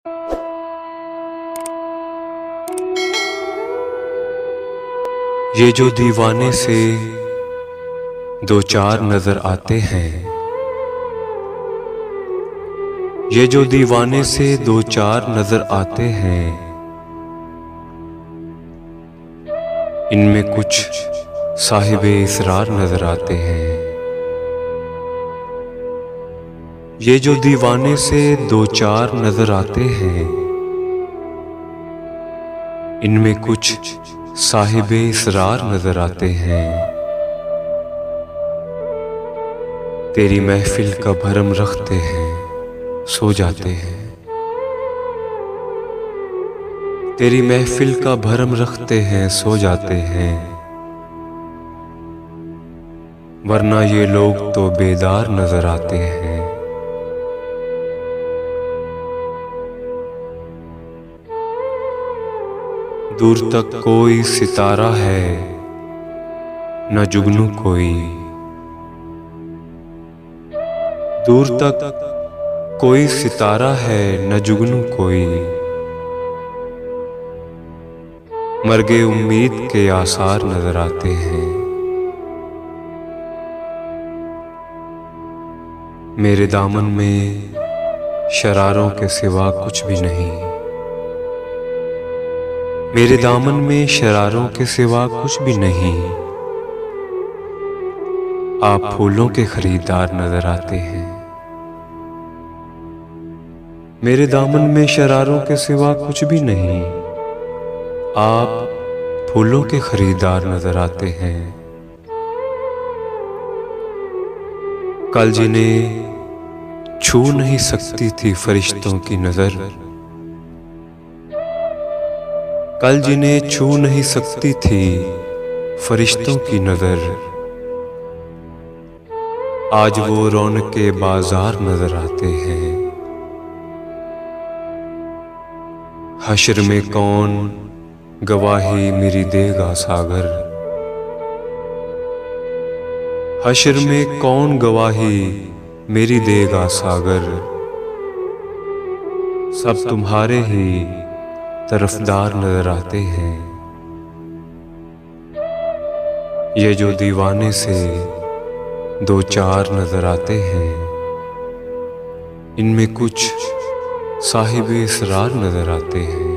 ये जो दीवाने से दो चार नजर आते हैं, ये जो दीवाने से दो चार नजर आते हैं, इनमें कुछ साहिबे इसरार नजर आते हैं। ये जो दीवाने से दो चार नजर आते हैं, इनमें कुछ साहिबे इसरार नजर आते हैं। तेरी महफिल का भरम रखते हैं, सो जाते हैं। तेरी महफिल का भरम रखते हैं, सो जाते हैं। वरना ये लोग तो बेदार नजर आते हैं। दूर तक कोई सितारा है, न जुगनू कोई। दूर तक कोई सितारा है, न जुगनू कोई। मरगे उम्मीद के आसार नजर आते हैं। मेरे दामन में शरारों के सिवा कुछ भी नहीं। मेरे दामन में शरारों के सिवा कुछ भी नहीं। आप फूलों के खरीदार नजर आते हैं। मेरे दामन में शरारों के सिवा कुछ भी नहीं। आप फूलों के खरीदार नजर आते हैं। कल जिन्हें छू नहीं सकती थी फरिश्तों की नजर, कल जिन्हें छू नहीं सकती थी फरिश्तों की नजर, आज वो रौनके बाजार नजर आते हैं। हश्र में कौन गवाही मेरी देगा सागर, हश्र में कौन गवाही मेरी देगा सागर। सब तुम्हारे ही तरफदार नजर आते हैं। ये जो दीवाने से दो चार नजर आते हैं, इनमें कुछ साहिबे इसरार नजर आते हैं।